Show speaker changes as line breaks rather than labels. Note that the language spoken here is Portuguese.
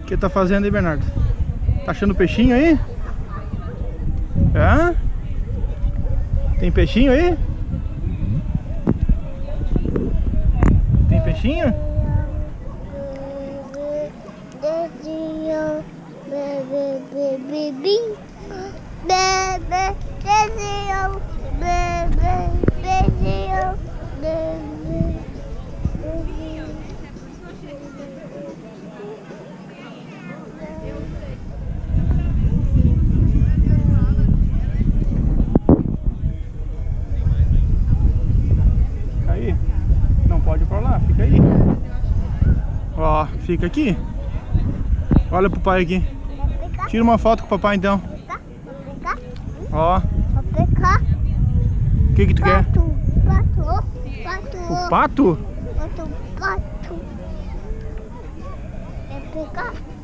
que tá fazendo aí, Bernardo? Tá achando peixinho aí? É? Tem peixinho aí? Tem peixinho? Fica aí. Não pode ir pra lá, fica aí. Ó, fica aqui. Olha pro pai aqui. Tira uma foto com o papai então. Ó. O que tu quer? O pato?
Pato. Quer pegar?